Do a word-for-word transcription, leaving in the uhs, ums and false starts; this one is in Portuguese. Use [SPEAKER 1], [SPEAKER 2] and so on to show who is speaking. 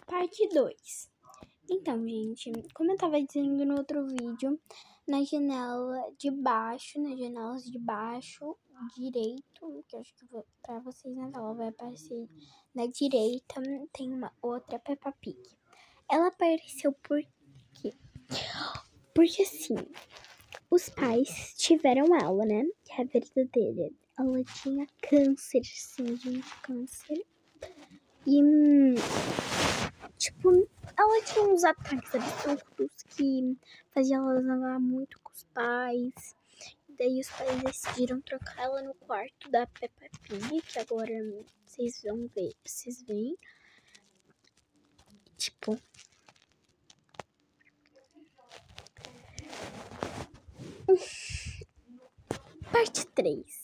[SPEAKER 1] Parte dois. Então, gente, como eu tava dizendo no outro vídeo, na janela de baixo, nas janelas de baixo, direito, que eu acho que vou, pra vocês na tela vai aparecer na direita, tem uma outra Peppa Pig. Ela apareceu por quê? Porque assim, os pais tiveram ela, né? Que é a verdadeira. Ela tinha câncer, sim, gente, câncer. E, tipo, ela tinha uns ataques absurdos que faziam ela zangar muito com os pais. Daí os pais decidiram trocar ela no quarto da Peppa Pig, que agora vocês vão ver, vocês veem. Tipo... Parte três.